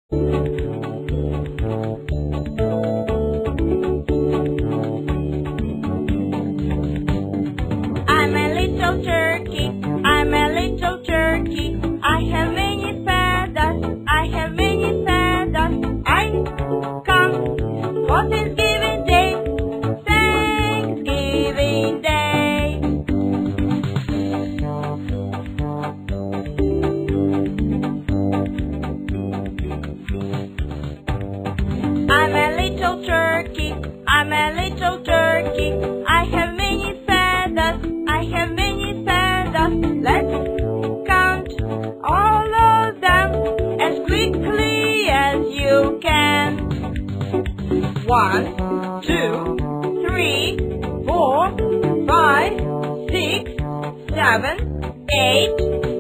I'm a little turkey, I'm a little turkey. I have many feathers, I have many feathers. I come for Thanksgiving Day, Thanksgiving Day. I'm a little turkey, I'm a little turkey. I have many feathers, I have many feathers. Let's count all of them as quickly as you can. 1, 2, 3, 4, 5, 6, 7, 8,